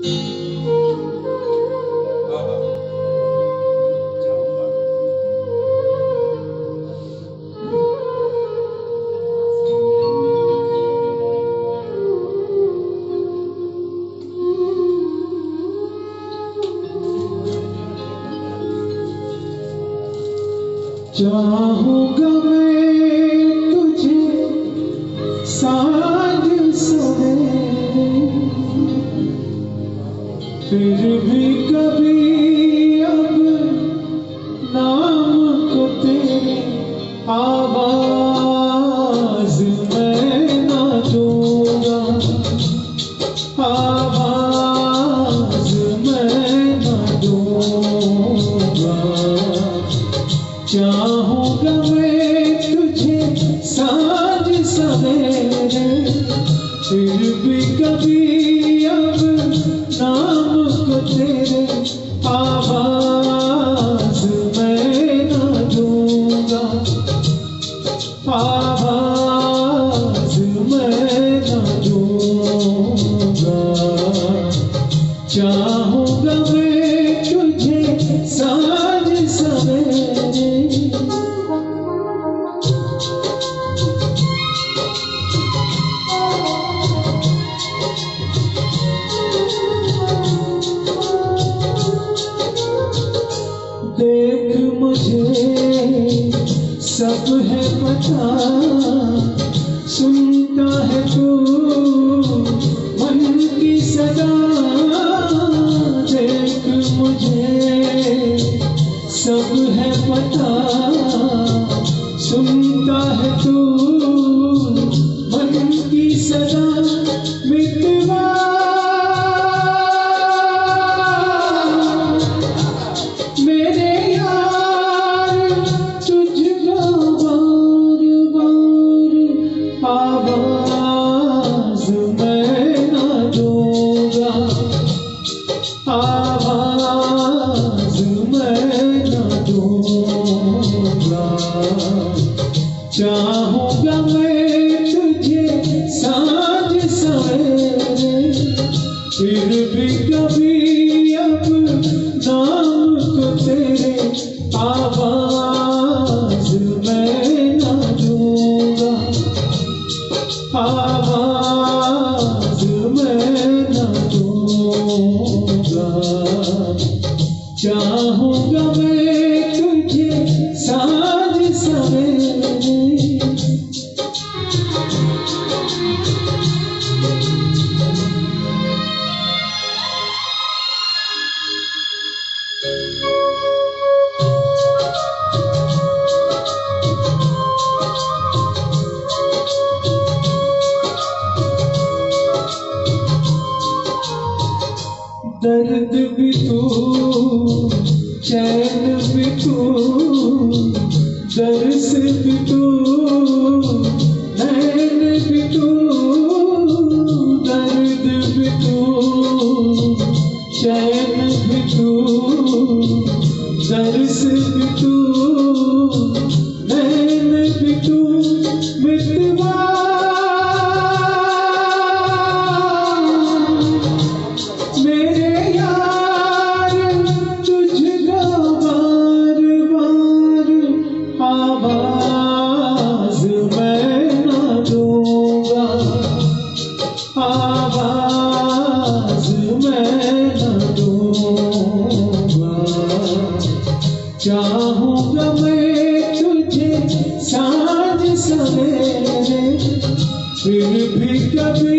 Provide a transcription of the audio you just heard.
चाहूंगा मैं तुझे साँझ सवेरे, फिर भी कभी अब नाम को तेरे आवाज मैं ना दूंगा, आवाज मैं ना दूंगा। चाहूंगा मैं तुझे साँझ सवेरे, फिर भी कभी अब नाम को तेरे आवाज मैं ना दूंगा, आवाज मैं ना दूंगा। चाहूंगा मैं तुझे साँझ सवेरे। देख मुझे सब है पता, सुनता है तू मन की सदा। देख मुझे सब है पता, सुनता है तू मन की सदा। मितवा मेरे यार तुझको बार बार आवाज मैं ना दूंगा, आवाज मैं ना दूंगा। चाहूंगा मैं तुझे साँझ सवेरे, फिर भी कभी अब नाम को तेरे आवाज मैं ना दूंगा, आवाज मैं ना दूंगा। चाहूंगा मैं तुझे साँझ सवेरे। दर्द भी तू, चैन भी तू, दर्द भी तू, नैन भी तू। दर्द भी तू, चैन भी तू, दर्द भी तू, नैन भी तू। मितवा मेरे यार तुझको बार बार आवाज मैं ना दूंगा, आवाज मैं ना दूंगा। चाहूंगा मैं तुझे साँझ सवेरे, फिर भी कभी